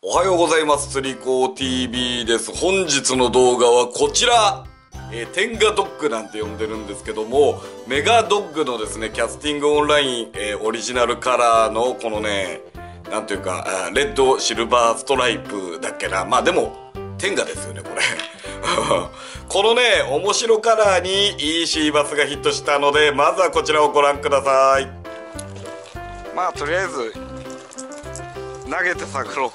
おはようございます。釣り子 TV です。本日の動画はこちら。テンガドッグなんて呼んでるんですけども、メガドッグのですね、キャスティングオンライン、オリジナルカラーのこのね、なんていうか、レッド、シルバーストライプだっけな。まあでも、テンガですよね、これ。このね、面白カラーにいいシーバスがヒットしたので、まずはこちらをご覧ください。まあとりあえず、投げて探ろう。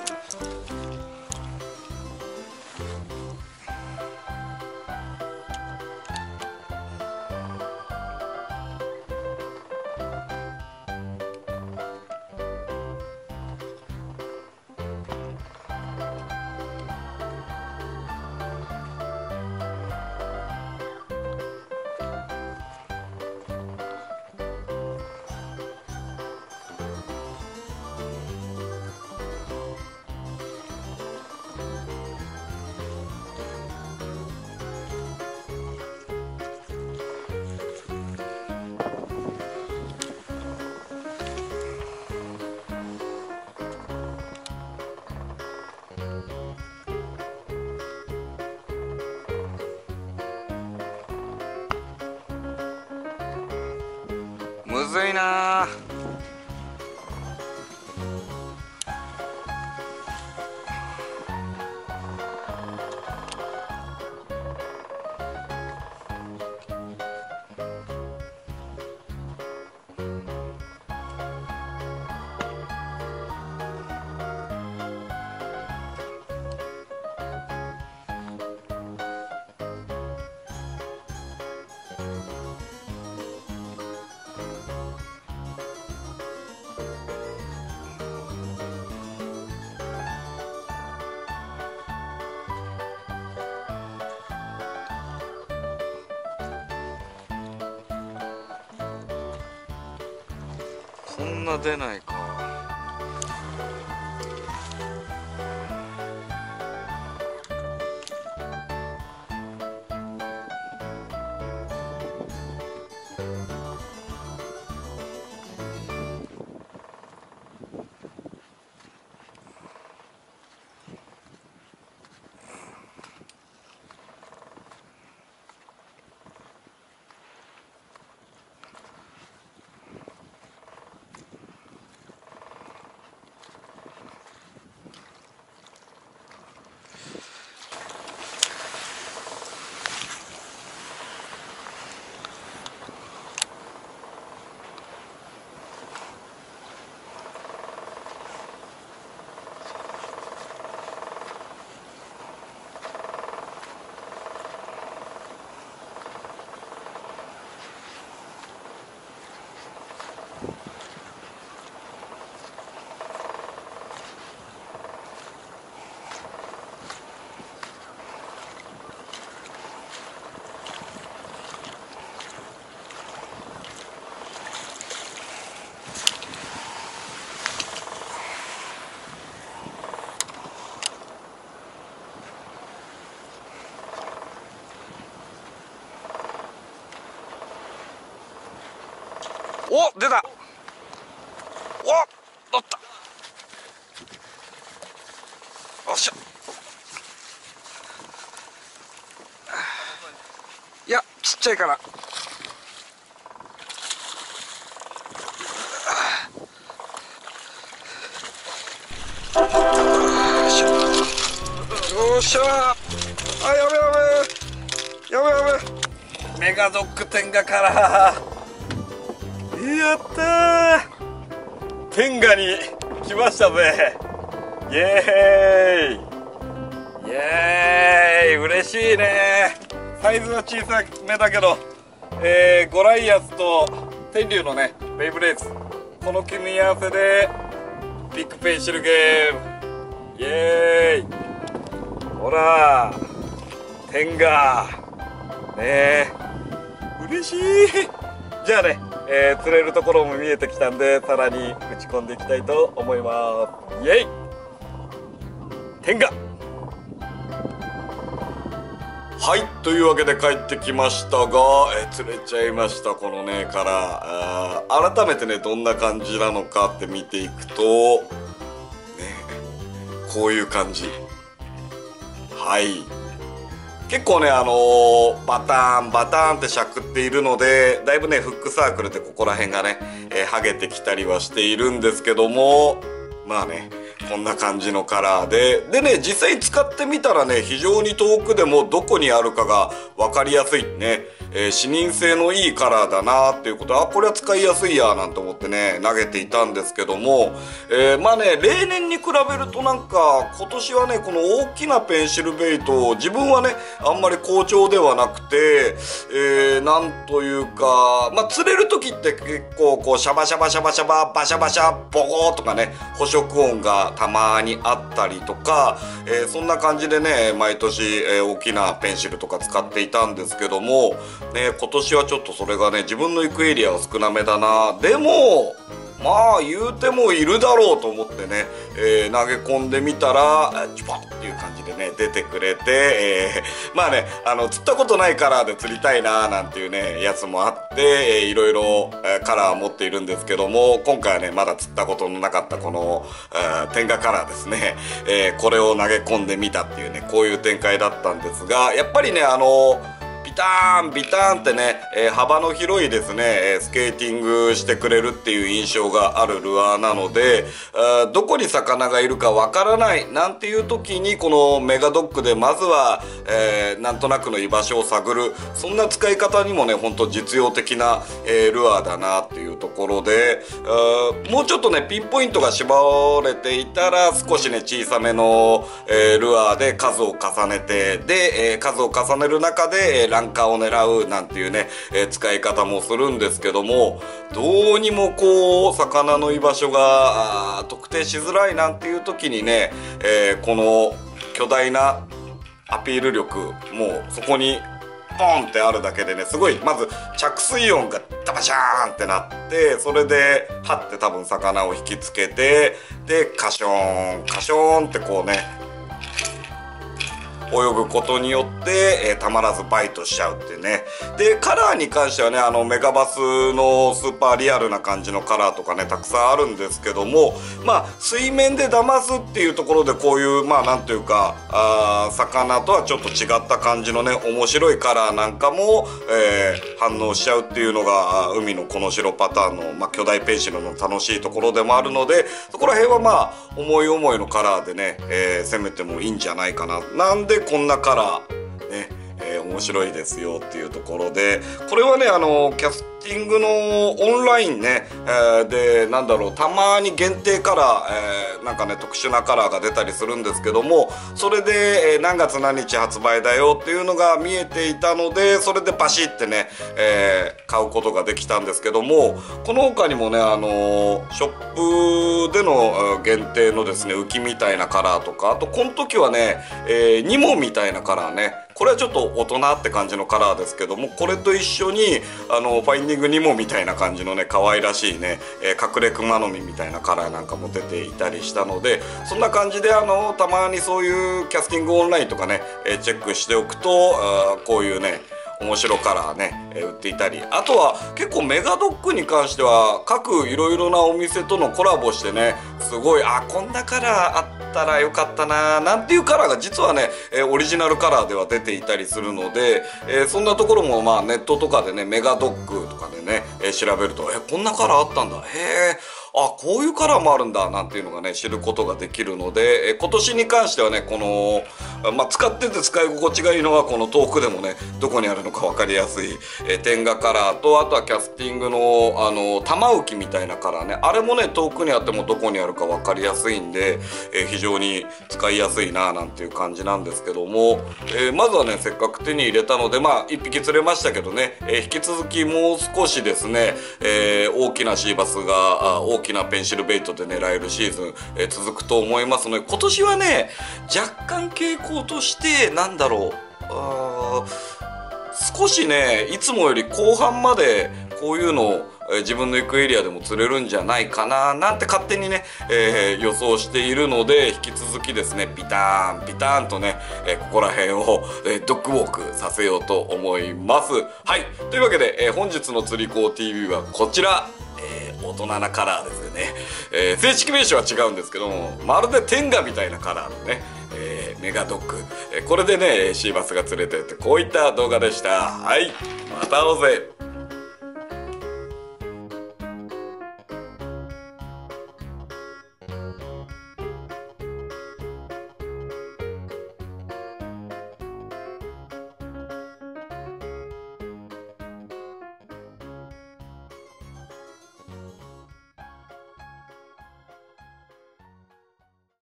むずいなあ。こんな出ないか。お、出た。お、乗った。よっしゃ。いや、ちっちゃいから。よっしゃ。あ、やべやべ。やべやべ。メガドッグテンガから。やったー、テンガに来ましたぜ。イエーイイエーイ、嬉しいね。サイズは小さめだけど、ゴライアスと天竜のねベイブレーズ、この組み合わせでビッグペンシルゲーム。イエーイ、ほらテンガねえ、嬉しい。じゃあね、釣れるところも見えてきたんで、さらに打ち込んでいきたいと思います。イエイ、テンガ。はい、というわけで帰ってきましたが、釣れちゃいました、このねから。改めてね、どんな感じなのかって見ていくとね、 こういう感じ。はい、結構ねバターンってしゃくっているので、だいぶねフックサークルでここら辺がね、剥げてきたりはしているんですけども、まあねこんな感じのカラーでね、実際使ってみたらね、非常に遠くでもどこにあるかが分かりやすいね、視認性のいいカラーだなっていうことで、これは使いやすいやなんて思ってね投げていたんですけども、まあね例年に比べるとなんか今年はねこの大きなペンシルベイト、自分はねあんまり好調ではなくて、なんというか、まあ釣れる時って結構こうシャバシャバシャバシャババシャバシャボコーとかね捕食音がたまにあったりとか、そんな感じでね毎年、大きなペンシルとか使っていたんですけども、ね、今年はちょっとそれがね自分の行くエリアは少なめだな。でもまあ言うてもいるだろうと思ってね、投げ込んでみたらチュパッっていう感じでね出てくれて、まあね釣ったことないカラーで釣りたいななんていうねやつもあって、いろいろカラーを持っているんですけども、今回はねまだ釣ったことのなかったこの天下カラーですね、これを投げ込んでみたっていうねこういう展開だったんですが、やっぱりねビターンってね、幅の広いですね、スケーティングしてくれるっていう印象があるルアーなので、どこに魚がいるかわからないなんていう時にこのメガドッグでまずは、なんとなくの居場所を探る、そんな使い方にもねほんと実用的な、ルアーだなっていうところで、もうちょっとねピンポイントが絞れていたら少しね小さめの、ルアーで数を重ねてで、数を重ねる中でランカーを狙うなんていうね、使い方もするんですけども、どうにもこう魚の居場所が特定しづらいなんていう時にね、この巨大なアピール力、もうそこにポンってあるだけでね、すごいまず着水音がダバシャーンってなって、それでハッて多分魚を引きつけて、でカショーンカショーンってこうね泳ぐことによって、たまらずバイトしちゃうっていうね。でカラーに関してはねメガバスのスーパーリアルな感じのカラーとかねたくさんあるんですけども、まあ水面で騙すっていうところでこういうまあなんていうか魚とはちょっと違った感じのね面白いカラーなんかも、反応しちゃうっていうのが海のこの白パターンの、まあ、巨大ペンシルの楽しいところでもあるので、そこら辺はまあ思い思いのカラーでね、攻めてもいいんじゃないかな。なんでこんなカラーね、面白いですよっていうところで、これはねキャスティングのオンラインね、でなんだろう、たまに限定カラー、なんかね特殊なカラーが出たりするんですけども、それで、何月何日発売だよっていうのが見えていたので、それでバシッてね、買うことができたんですけども、この他にもねショップでの限定のですね浮きみたいなカラーとか、あとこの時はね、ニモみたいなカラーね、これはちょっと大人って感じのカラーですけども、これと一緒にファインディングニモみたいな感じのね可愛らしいね、隠れクマノミみたいなカラーなんかも出ていたりしたので、そんな感じでたまにそういうキャスティングオンラインとかね、チェックしておくとこういうね面白カラーね、売っていたり、あとは結構メガドッグに関しては各いろいろなお店とのコラボしてね、すごいこんなカラーあったらよかったななんていうカラーが実はね、オリジナルカラーでは出ていたりするので、そんなところもまあネットとかでねメガドッグとかでね、調べるとこんなカラーあったんだ、へえこういうカラーもあるんだなんていうのがね知ることができるので、今年に関してはねこの、使ってて使い心地がいいのはこの遠くでもねどこにあるのか分かりやすい、点画カラーと、あとはキャスティングの玉浮きみたいなカラーね、あれもね遠くにあってもどこにあるか分かりやすいんで、非常に使いやすいななんていう感じなんですけども、まずはねせっかく手に入れたので1匹釣れましたけどね、引き続きもう少しですね、大きなシーバスが大きなペンシルベイトで狙えるシーズン、続くと思いますので、今年はね若干傾向としてなんだろう、少しねいつもより後半までこういうのを自分の行くエリアでも釣れるんじゃないかななんて勝手にね、予想しているので、引き続きですねピターンピターンとね、ここら辺を、ドッグウォークさせようと思います。はい、というわけで、本日の釣り子 TV はこちら、 大人なカラーですよね。正式名称は違うんですけども、まるで天下みたいなカラーのね、メガドッグ、これでねシーバスが釣れてって、こういった動画でした。はい、また会おうぜ。